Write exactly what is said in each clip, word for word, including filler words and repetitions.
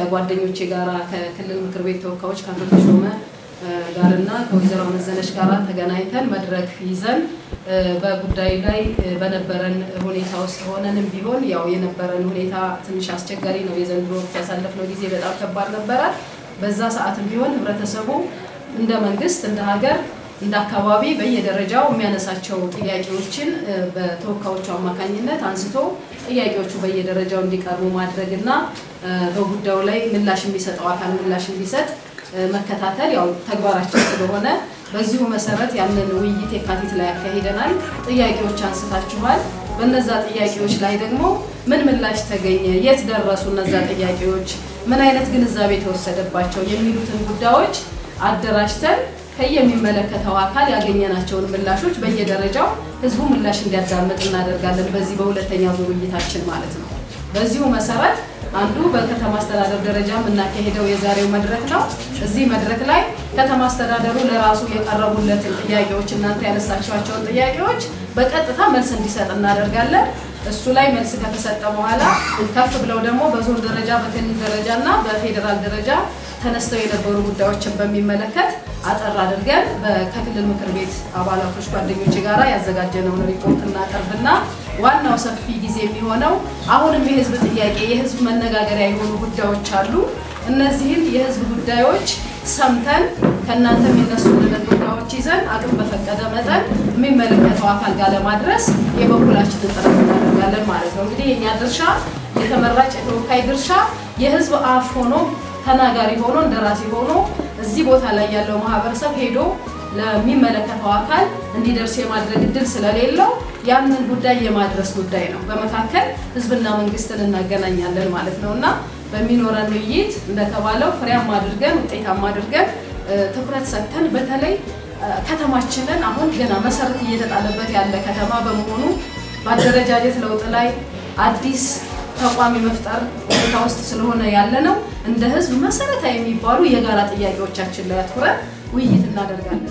ከጓደኞቼ ጋራ ከክልል ምክር ቤት ተወካዮች ካቶ ተሾመ ጋርና ከወይዘሮ መዘነሽ ጋራ ተገናኝተን መድረክ ይዘን በጉዳይ ላይ በነበረን ሁኔታ ውስጥ ሆነንም ቢሆን ያው የነበረን ሁኔታ ትንሽ አስቸጋሪ ነው የዘንድሮ ያሳለፍነው ጊዜ በጣም ከባድ ነበር በዛ ሰዓትም ቢሆን ህብረተሰቡ እንደ መንግስት እንደ ሀገር እንደ አካባቢ በየደረጃው የሚያነሳቸው ጥያቄዎችን በተወካዮቹ አማካኝነት አንስቶ ጥያቄዎቹ በየደረጃው እንዲቀርቡ ማድረግና በጉዳዩ ላይ ምላሽ የሚሰጠው አካል ምላሽ እንዲሰጥ መከታተል ያው ተግባራችን ስለሆነ በዚሁ መሰረት ያንን ውይይት የካቲት ላይ አካሂደናል ጥያቄዎች አንስታችኋል በእነዛ ጥያቄዎች ላይ ደግሞ ምን ምላሽ ተገኘ የት ደረሱ እነዛ ጥያቄዎች ምን አይነት ግንዛቤ ተወሰደባቸው የሚሉትን ጉዳዮች አደራጅተን ከየሚመለከተው አካል ያገኘናቸውን ምላሾች በየደረጃው ህዝቡ ምላሽ እንዲያዳምጥ እናደርጋለን በዚህ በሁለተኛው ዙር ውይይታችን ማለት ነው በዚሁ መሰረት አንዱ በከተማ አስተዳደር ደረጃ እናከሄደው የዛሬው መድረክ ነው እዚህ መድረክ ላይ ከተማ አስተዳደሩ ለራሱ የቀረቡለትን ጥያቄዎች እናንተ ያነሳችኋቸው ጥያቄዎች በቀጥታ መልስ እንዲሰጥ እናደርጋለን እሱ ላይ መልስ ከተሰጠ በኋላ ከፍ ብለው ደግሞ በዞን ደረጃ በክልል ደረጃና በፌደራል ደረጃ ተነስተው የነበሩ ጉዳዮችን በሚመለከት አጠር አድርገን በክልል ምክር ቤት አባላቶች ጓደኞች ጋራ ያዘጋጀነው ሪፖርት እናቀርብና ዋናው ሰፊ ጊዜ የሚሆነው አሁንም የህዝብ ጥያቄ የህዝብ መነጋገሪያ የሆኑ ጉዳዮች አሉ እነዚህን የህዝብ ጉዳዮች ሰምተን ከናንተ የሚነሱ ጉዳዮች ይዘን አቅም በፈቀደ መጠን የሚመለከተው አካል ጋር ለማድረስ የበኩላችንን ጥረት እናደርጋለን ማለት ነው እንግዲህ የኛ ድርሻ የተመራጭ የተወካይ ድርሻ የህዝብ አፍ ሆኖ ተናጋሪ ሆኖ እንደራሲ ሆኖ እዚህ ቦታ ላይ ያለው ማህበረሰብ ሄዶ ለሚመለከተው አካል እንዲደርስ የማድረግ እድል ስለሌለው ያንን ጉዳይ የማድረስ ጉዳይ ነው በመካከል ህዝብና መንግስትን እናገናኛለን ማለት ነውና በሚኖረን ውይይት እንደተባለው ፍሬያማ አድርገን ውጤታማ አድርገን ትኩረት ሰጥተን በተለይ ከተማችንን አሁን ገና መሰረት እየተጣለበት ያለ ከተማ በመሆኑ ባደረጃጀት ለውጥ ላይ አዲስ ተቋም መፍጠር ሁኔታ ውስጥ ስለሆነ ያለ ነው እንደ ህዝብ መሰረታዊ የሚባሉ የጋራ ጥያቄዎቻችን ላይ አትኩረን ውይይት እናደርጋለን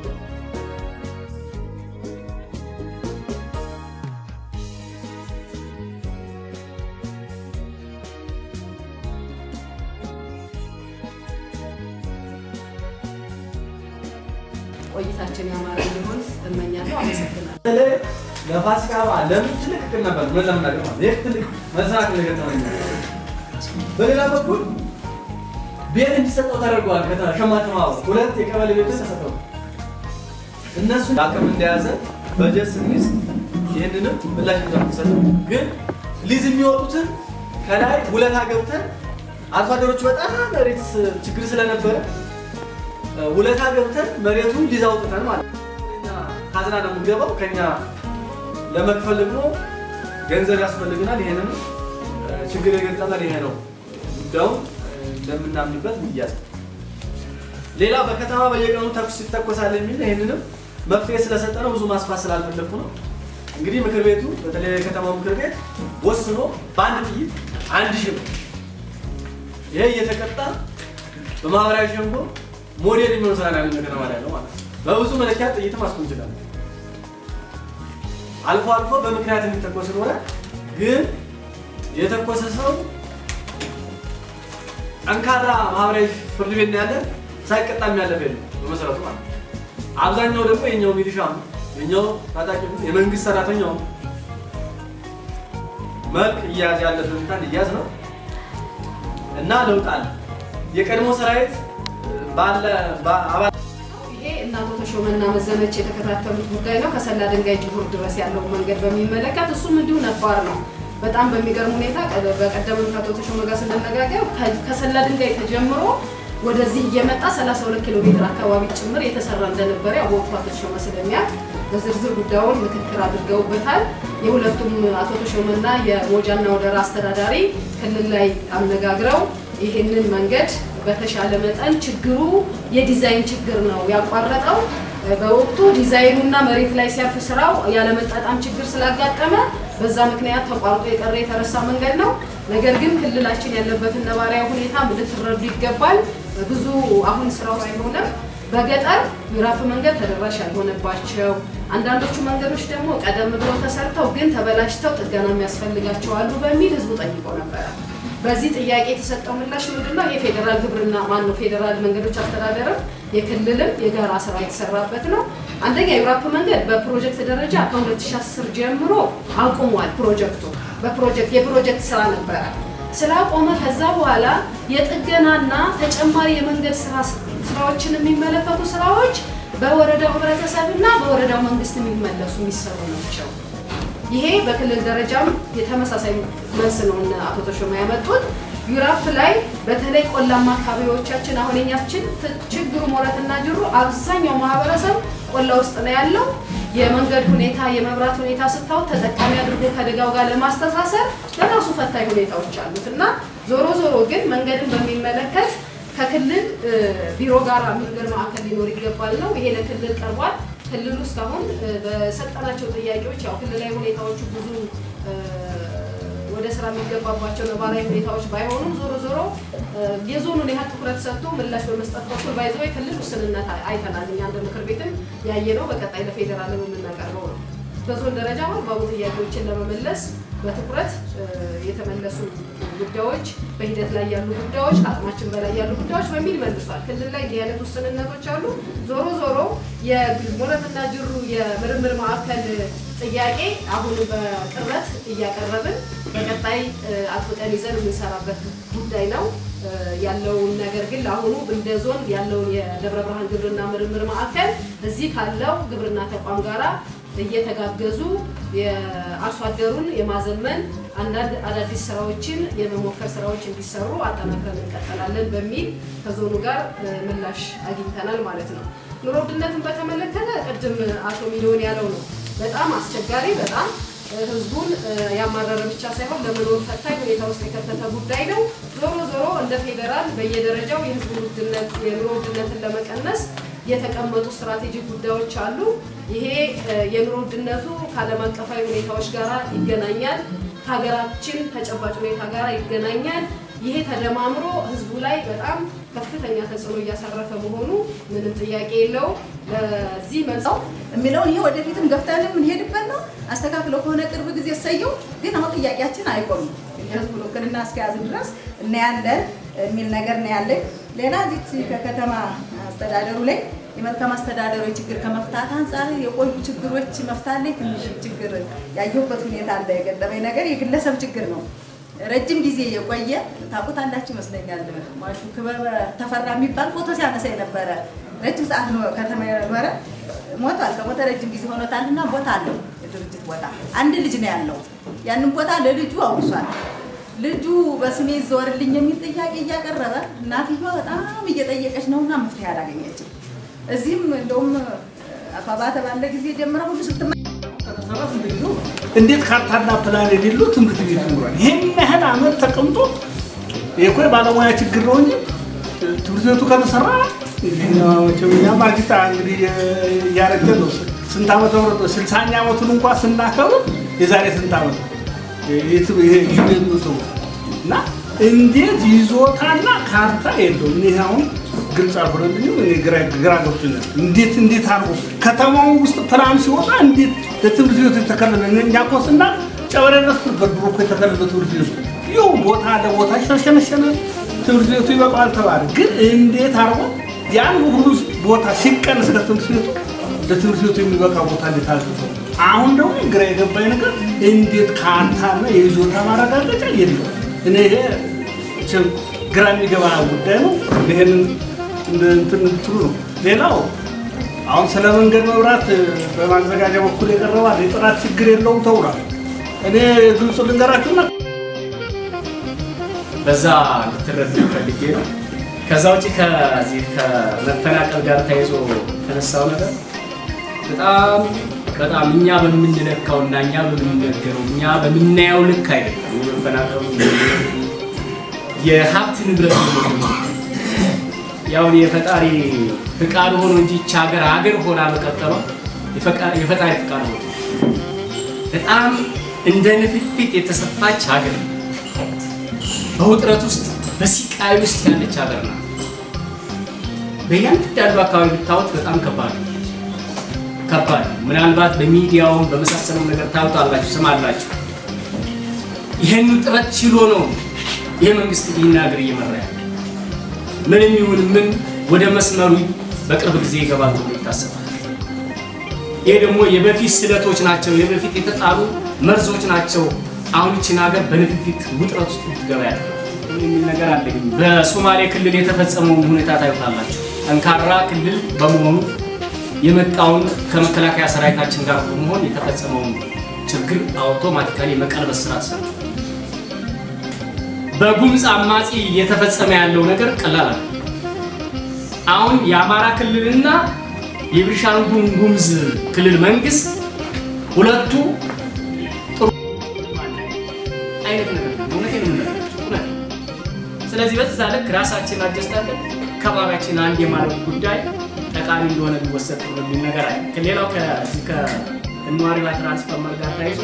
ቆይታችን ያማረ እንዲሆን እመኛለሁ አመሰግናለሁ ለፋሲካ በዓል ለምን ትልቅ እቅድ ነበር ምን ለምን ማለት ነው ትልቅ መስራት ለገጠመኝ በሌላ በኩል ቤት እንዲሰጠው ተደርጓል ከተሸማተማው ሁለት የቀበሌ ቤቶች ተሰጠው እነሱ አቅም እንደያዘ በጀት ስንይዝ ይሄንንም ምላሽ እንደምትሰጠው ግን ሊዝ የሚወጡትን ከላይ ሁለት አገብተን አርሶ አደሮች በጣም መሬት ችግር ስለነበረ ሁለት አገብተን መሬቱን ሊዝ አውጥተን ማለት ነው ካዝና ነው የምንገባው ከኛ ለመክፈል ደግሞ ገንዘብ ያስፈልግናል ይሄንን ችግር የገጠመን ይሄ ነው ጉዳዩ እንደምናምንበት ይያዝ ሌላ በከተማ በየቀኑ ተኩስ ይተኮሳል የሚል ይሄንንም መፍትሄ ስለሰጠነው ብዙ ማስፋት ስላልፈለኩ ነው እንግዲህ ምክር ቤቱ በተለይ ከተማው ምክር ቤት ወስኖ በአንድ ጥይት አንድ ሺህ ይሄ እየተቀጣ በማህበራዊ ሸንጎ ሞዴል የሚሆን ስራ ነው ከተማ ላይ ነው ማለት በብዙ መለኪያ ጥይት ማስቆንጅላል አልፎ አልፎ በምክንያት የሚተኮስ ነው ግን የተኮሰ ሰው አንካራ ማህበራዊ ፍርድ ቤት ያለ ሳይቀጣም ያለፈ ነው በመሰረቱ ማለት አብዛኛው ደግሞ የኛው ሚሊሻ የኛው ታጣቂ የመንግስት ሰራተኛው መልክ ይያዝ ያለበት እንትን ይያዝ ነው እና ለውጣል የቀድሞ ሰራዊት ባለ አባ ይሄ እናቶ ተሾመና መዘነች የተከታተሉት ጉዳይ ነው ከሰላ ድንጋይ ጅቡር ድረስ ያለው መንገድ በሚመለከት እሱም እንዲሁ ነባር ነው በጣም በሚገርም ሁኔታ በቀደም ካቶ ተሾመ ጋር ስለነጋገር ከሰላ ድንጋይ ተጀምሮ ወደዚህ እየመጣ ሰላሳ ሁለት ኪሎ ሜትር አካባቢ ጭምር የተሰራ እንደነበር ያው ካቶ ተሾመ ስለሚያት በዝርዝር ጉዳዩን ምክክር አድርገውበታል የሁለቱም አቶ ተሾመና የሞጃና ወደራ አስተዳዳሪ ክልል ላይ አነጋግረው ይሄንን መንገድ በተሻለ መጠን ችግሩ የዲዛይን ችግር ነው ያቋረጠው በወቅቱ ዲዛይኑና መሬት ላይ ሲያርፍ ስራው ያለ መጣጣም ችግር ስላጋጠመ በዛ ምክንያት ተቋርጦ የቀረ የተረሳ መንገድ ነው ነገር ግን ክልላችን ያለበትን ነባራዊ ሁኔታ ልትረዱ ይገባል ብዙ አሁን ስራው ሳይሆን በገጠር ምዕራፍ መንገድ ተደራሽ ያልሆነባቸው አንዳንዶቹ መንገዶች ደግሞ ቀደም ብለው ተሰርተው ግን ተበላሽተው ጥገና የሚያስፈልጋቸው አሉ በሚል ህዝቡ ጠይቆ ነበር በዚህ ጥያቄ የተሰጠው ምላሽ ምንድነው? የፌደራል ግብርና ማን ነው ፌደራል መንገዶች አስተዳደር የክልልም የጋራ ስራ የተሰራበት ነው። አንደኛ የዩራፕ መንገድ በፕሮጀክት ደረጃ ከ2010 ጀምሮ አቁሟል። ፕሮጀክቱ በፕሮጀክት የፕሮጀክት ስራ ነበር ስላቆመ ከዛ በኋላ የጥገናና ተጨማሪ የመንገድ ስራ ስራዎችን የሚመለከቱ ስራዎች በወረዳው ህብረተሰብና በወረዳው መንግስት የሚመለሱ የሚሰሩ ናቸው። ይሄ በክልል ደረጃም የተመሳሳይ መልስ ነው አቶ ተሾመ ያመጡት። ዩራፕ ላይ በተለይ ቆላማ አካባቢዎቻችን አሁንኛችን ችግሩ ሞረትና ጅሩ አብዛኛው ማህበረሰብ ቆላ ውስጥ ነው ያለው። የመንገድ ሁኔታ የመብራት ሁኔታ ስታው ተጠቃሚ አድርጎ ከደጋው ጋር ለማስተሳሰር ለራሱ ፈታኝ ሁኔታዎች አሉትና ዞሮ ዞሮ ግን መንገድን በሚመለከት ከክልል ቢሮ ጋር ምክር ማዕከል ሊኖር ይገባል ነው። ይሄ ለክልል ቀርቧል። ክልሉ እስካሁን በሰጠናቸው ጥያቄዎች ያው ክልላዊ ሁኔታዎቹ ብዙ ወደ ስራ የሚገባባቸው ነባራዊ ሁኔታዎች ባይሆኑም ዞሮ ዞሮ የዞኑን ያህል ትኩረት ሰጥቶ ምላሽ በመስጠት በኩል ባይዘው የክልል ውስንነት አይተናል። እኛ እንደ ምክር ቤትም ያየነው በቀጣይ ለፌደራል የምናቀርበው ነው። በዞን ደረጃ ባቡ ጥያቄዎችን ለመመለስ በትኩረት የተመለሱ ጉዳዮች በሂደት ላይ ያሉ ጉዳዮች አቅማችን በላይ ያሉ ጉዳዮች በሚል መልሷል። ክልል ላይ የያለት ውስንነቶች አሉ። ዞሮ ዞሮ የሞረትና ጅሩ የምርምር ማዕከል ጥያቄ አሁን በቅርበት እያቀረብን በቀጣይ አጥብቀን ይዘን የምንሰራበት ጉዳይ ነው ያለው። ነገር ግን ለአሁኑ እንደ ዞን ያለው የደብረ ብርሃን ግብርና ምርምር ማዕከል እዚህ ካለው ግብርና ተቋም ጋራ እየተጋገዙ የአርሶ አደሩን የማዘመን አንዳንድ አዳዲስ ስራዎችን የመሞከር ስራዎች እንዲሰሩ አጠናክረን እንቀጥላለን በሚል ከዞኑ ጋር ምላሽ አግኝተናል ማለት ነው። ኑሮ ውድነትን በተመለከተ ቅድም አቶ ሚሊዮን ያለው ነው በጣም አስቸጋሪ በጣም ህዝቡን ያማረረ ብቻ ሳይሆን ለመኖር ፈታኝ ሁኔታ ውስጥ የከተተ ጉዳይ ነው። ዞሮ ዞሮ እንደ ፌደራል በየደረጃው የህዝብ ውድነት የኑሮ ውድነትን ለመቀነስ የተቀመጡ ስትራቴጂክ ጉዳዮች አሉ። ይሄ የኑሮ ውድነቱ ከዓለም አቀፋዊ ሁኔታዎች ጋር ይገናኛል፣ ሀገራችን ተጨባጭ ሁኔታ ጋር ይገናኛል። ይሄ ተደማምሮ ህዝቡ ላይ በጣም ከፍተኛ ተጽዕኖ እያሳረፈ መሆኑ ምንም ጥያቄ የለው። ለዚህ መልሰው የሚለው ይሄ ወደፊትም ገፍተን እንሄድበት ነው። አስተካክሎ ከሆነ ቅርብ ጊዜ ሰየው ግን አሁን ጥያቄያችን አይቆምም። የህዝቡ ወክልና እስከያዝ ድረስ እና ያለ የሚል ነገር ነው ያለ። ሌላ እዚህ ከከተማ አስተዳደሩ ላይ የመልካም አስተዳደሩ ችግር ከመፍታት አንፃር የቆዩ ችግሮች መፍታት ላይ ትንሽ ችግር ያየሁበት ሁኔታ አለ። የገጠመኝ ነገር የግለሰብ ችግር ነው። ረጅም ጊዜ የቆየ ታውቁታላችሁ ይመስለኛል። ማሹ ክበበ ተፈራ የሚባል ፎቶ ሲያነሳ የነበረ ረጅም ሰዓት ነው ከተማ የነበረ ሞቷል። ከሞተ ረጅም ጊዜ ሆኖታልና ቦታ አለው የድርጅት ቦታ አንድ ልጅ ነው ያለው። ያንን ቦታ ለልጁ አውርሷል። ልጁ በስሜ ዘወርልኝ የሚል ጥያቄ እያቀረበ እናትየዋ በጣም እየጠየቀች ነውና መፍትሄ አላገኘችም። እዚህም እንደውም አፋባተ ባለ ጊዜ ጀምረው ሁሉ ስትመ እንዴት ካርታና ፕላን የሌለው ትምህርት ቤት ይኖራል? ይሄን ያህል አመት ተቀምጦ የኮይ ባለሙያ ችግር ነው እንጂ ትምህርት ቤቱ ከተሰራ እኛ ማግስታ እንግዲህ ያረጀን ነው። ስንት አመት ወርዶ ስልሳኛ አመቱን እንኳን ስናከብር የዛሬ ስንት አመት ይሄ ይሄን ነው እና እንዴት ይዞታና ካርታ የለውም? እኔ አሁን ግልጽ አልሆነልኝም። እኔ ግራ ግራ ገብቶኛል። እንዴት እንዴት አርጎ ከተማው ውስጥ ፕላን ሲወጣ እንዴት ለትምህርት ቤቱ ተከለለ? እኛ ኮስና ጨበረ ድረስ በድሮ እኮ የተከለለ ትምህርት ቤቱ ይኸው ቦታ ለቦታ ተሸነሸነ ትምህርት ቤቱ ይበቃል ተባለ። ግን እንዴት አርጎ ያን ሁሉ ቦታ ሲቀንስ ለትምህርት ቤቱ ለትምህርት ቤቱ የሚበቃ ቦታ እንዴት አድርጎ አሁን ደግሞ ግራ የገባኝ ነገር እንዴት ካርታና የይዞታ ማረጋገጫ የለም? እኔ ይሄ ግራ የሚገባ ጉዳይ ነው። ይሄን እንትን እንትኑ ነው። ሌላው አሁን ስለ መንገድ መብራት በማዘጋጃ በኩል የቀረበው የጥራት ችግር የለውም ተውሏል። እኔ ግልጽ ልንገራችሁና በዛ ልትረዱ ፈልጌ ነው። ከዛ ውጪ ከዚህ ከመፈናቀል ጋር ተያይዞ ተነሳው ነገር በጣም በጣም እኛ በምንነካውና እኛ በምንነገረው እኛ በምናየው ልክ አይደለም። መፈናቀሉ የሀብት ንብረት ነው። ያው የፈጣሪ ፍቃድ ሆኖ እንጂ ሀገር ሀገር ሆና መቀጠሏ የፈጣሪ ፍቃድ ነው። በጣም እንደ ንፍፊት የተሰፋች ሀገር በውጥረት ውስጥ በሲቃይ ውስጥ ያለች ሀገር ናት። በእያንዳንዱ አካባቢ ብታዩት በጣም ከባድ ነው። ከባድ ምናልባት በሚዲያው በመሳሰለው ነገር ታውቃላችሁ ሰማላችሁ። ይሄን ጥረት ችሎ ነው ይሄ መንግስት ይህን ሀገር እየመራ ያለ ምንም ይሁን ምን ወደ መስመሩ በቅርብ ጊዜ ይገባል ተብሎ ይታሰባል። ይሄ ደግሞ የበፊት ስለቶች ናቸው፣ የበፊት የተጣሉ መርዞች ናቸው። አሁን እቺ ሀገር በንፍፊት ውጥረት ውስጥ ትገባ ያለ ምን ነገር አለ። በሶማሌ ክልል የተፈጸመው ሁኔታ ታዩታላችሁ። ጠንካራ ክልል በመሆኑ የመጣውን ከመከላከያ ሰራዊታችን ጋር በመሆን የተፈጸመው ችግር አውቶማቲካሊ መቀልበስ ስራ ተሰርቷል። በጉምዝ አማጺ የተፈጸመ ያለው ነገር ቀላል አይደለም። አሁን የአማራ ክልልና የቤኒሻንጉል ጉሙዝ ክልል መንግስት ሁለቱ ጥሩ አይነት ነገር ነው። ስለዚህ በዛ ልክ ራሳችን አጀስታለን ከባቢያችን አንድ የማለት ጉዳይ ጠቃሚ እንደሆነ ሊወሰድ ነው ነገር አይ ከሌላው ከዚህ ከነዋሪው ትራንስፈር ጋር ታይዞ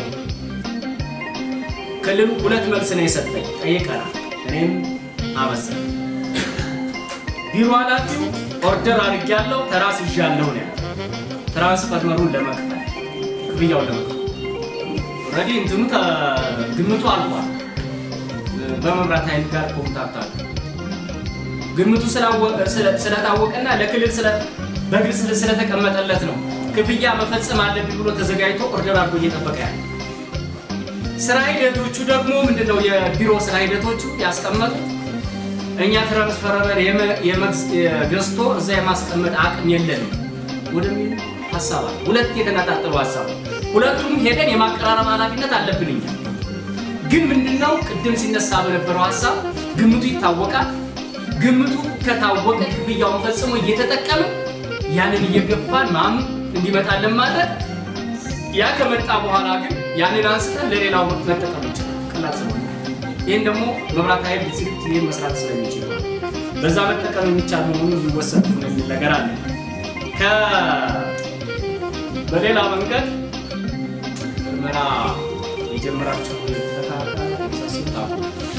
ክልሉ ሁለት መልስ ነው የሰጠኝ ጠይቀና እኔም አበሰለ ቢሮ ኃላፊው ኦርደር አድርጌያለሁ ተራስ ይዣለሁ ነው ትራንስፈርመሩን ለመክፈል ክፍያው ለመክፈል ኦሬዲ እንትኑ ግምቱ አልቋል። በመብራት ኃይል ጋር ኮንታክት አለ ግምቱ ስለታወቀና ለክልል ስለ በግልጽ ስለተቀመጠለት ነው ክፍያ መፈጸም አለብኝ ብሎ ተዘጋጅቶ ኦርደር አድርጎ እየጠበቀ ያለ። ስራ ሂደቶቹ ደግሞ ምንድነው የቢሮ ስራ ሂደቶቹ ያስቀመጡት እኛ ትራንስፈረር የገዝቶ እዛ የማስቀመጥ አቅም የለንም ወደሚል ሐሳብ አለ። ሁለት የተናጣጠሉ ሐሳብ ሁለቱም ሄደን የማቀራረብ ኃላፊነት አለብን። እኛ ግን ምንድነው ቅድም ሲነሳ በነበረው ሐሳብ ግምቱ ይታወቃል። ግምቱ ከታወቀ ክፍያው ፈጽሞ እየተጠቀመ ያንን እየገፋን ማም እንዲመጣልን ማለት ያ ከመጣ በኋላ ግን ያንን አንስተን ለሌላው መጠቀም ይችላል። ቀላል ስለሆነ ይሄን ደግሞ መብራት ኃይል ዲስትሪክት ይሄን መስራት ስለሚችል በዛ መጠቀም የሚቻል መሆኑን ሊወሰድ ነው ነገር አለ። ከ በሌላ መንገድ ምራ የጀመራቸው ተካታታ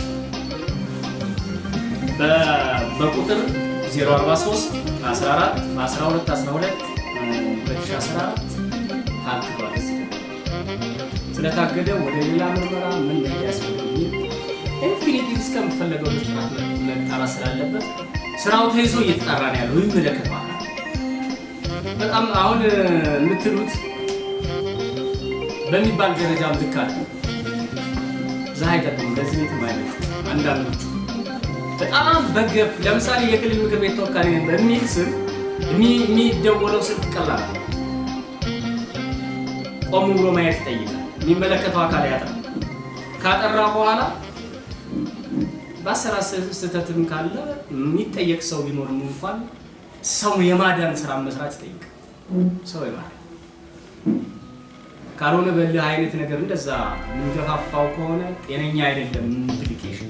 በቁጥር ዜሮ አርባ ሶስት አስራ አራት አስራ ሁለት አስራ ሁለት ሁለት ሺህ አስራ አራት ታግዷል። ስለታገደ ወደ ሌላ ምርመራ ምን ያስፈልጋል ኢንፊኒቲ እስከምፈለገው ልጥራት ለጣራ ስላለበት ስራው ተይዞ እየተጣራ ነው ያለው ይመለከታል። በጣም አሁን የምትሉት በሚባል ደረጃ ምልካል ዛይደም እንደዚህ ነው ማለት አንዳንዶቹ በጣም በገፍ ለምሳሌ የክልል ምክር ቤት ተወካይ ነኝ በሚል ስም የሚደወለው ስልክ ቀላል ቆም ብሎ ማየት ይጠይቃል። የሚመለከተው አካል ያጣ ካጠራ በኋላ ባሰራ ስተትም ካለ የሚጠየቅ ሰው ቢኖር እንኳን ሰው የማዳን ስራ መስራት ይጠይቃል። ሰው ይማር ካሮነ በልህ አይነት ነገር እንደዛ ምንገፋፋው ከሆነ ጤነኛ አይደለም። ኢምፕሊኬሽን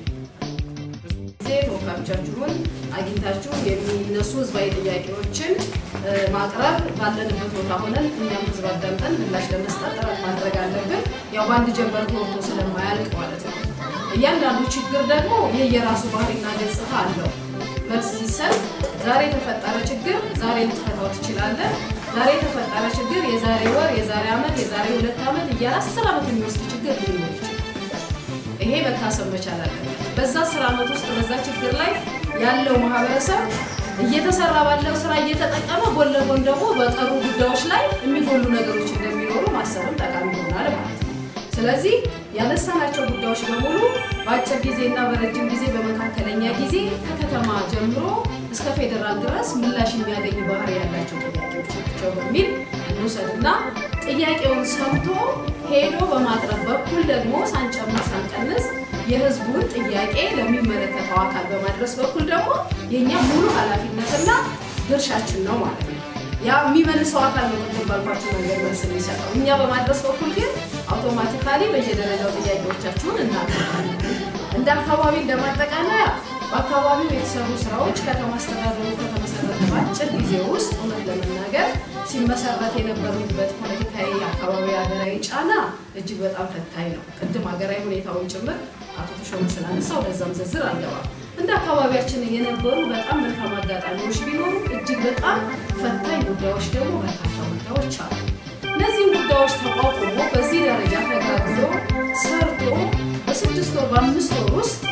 ተወካዮቻችሁን አግኝታችሁ የሚነሱ ህዝባዊ ጥያቄዎችን ማቅረብ ባለንበት ቦታ ሆነን እኛም ህዝብ አዳምጠን ምላሽ ለመስጠት ጥረት ማድረግ አለብን። ያው ባንድ ጀንበር ተወርቶ ስለማያልቅ ማለት ነው። እያንዳንዱ ችግር ደግሞ የየራሱ ባህሪና ገጽታ አለው። መልስ ሲሰጥ ዛሬ ተፈጠረ ችግር ዛሬ ልትፈታው ትችላለህ። ዛሬ ተፈጠረ ችግር የዛሬ ወር የዛሬ አመት የዛሬ ሁለት አመት እያለ አስር አመት የሚወስድ ችግር ሊኖር ይችላል። ይሄ መታሰብ መቻል አለበት። በዛ አስር አመት ውስጥ በዛ ችግር ላይ ያለው ማህበረሰብ እየተሰራ ባለው ስራ እየተጠቀመ ጎን ለጎን ደግሞ በቀሩ ጉዳዮች ላይ የሚጎሉ ነገሮች እንደሚኖሩ ማሰብም ጠቃሚ ይሆናል ማለት ነው። ስለዚህ ያነሳናቸው ጉዳዮች በሙሉ በአጭር ጊዜና በረጅም ጊዜ በመካከለኛ ጊዜ ከከተማ ጀምሮ እስከ ፌደራል ድረስ ምላሽ የሚያገኝ ባህሪ ያላቸው ጥያቄዎች ናቸው በሚል እንውሰድና ጥያቄውን ሰምቶ ሄዶ በማቅረብ በኩል ደግሞ ሳንጨምር ሳንቀንስ የህዝቡን ጥያቄ ለሚመለከተው አካል በማድረስ በኩል ደግሞ የኛ ሙሉ ኃላፊነትና ድርሻችን ነው ማለት ነው። ያ የሚመልሰው አካል ነው ተባልኳችሁ ነገር መልስ የሚሰጠው እኛ በማድረስ በኩል ግን አውቶማቲካሊ በየደረጃው ጥያቄዎቻችሁን እናቀርባለን። እንደ አካባቢ እንደማጠቃለያ በአካባቢው የተሰሩ ስራዎች ከተማ አስተዳደሩ ከተመሰረተ በአጭር ጊዜ ውስጥ እውነት ለመናገር ሲመሰረት የነበሩበት ፖለቲካዊ አካባቢ ሀገራዊ ጫና እጅግ በጣም ፈታኝ ነው። ቅድም ሀገራዊ ሁኔታውን ጭምር አቶ ተሾመ ስላነሳ ወደዛም ዝርዝር አልገባም። እንደ አካባቢያችን የነበሩ በጣም መልካም አጋጣሚዎች ቢኖሩ እጅግ በጣም ፈታኝ ጉዳዮች ደግሞ በርካታ ጉዳዮች አሉ። እነዚህ ጉዳዮች ተቋቁሞ በዚህ ደረጃ ተጋግዞ ሰርቶ በስድስት ወር በአምስት ወር ውስጥ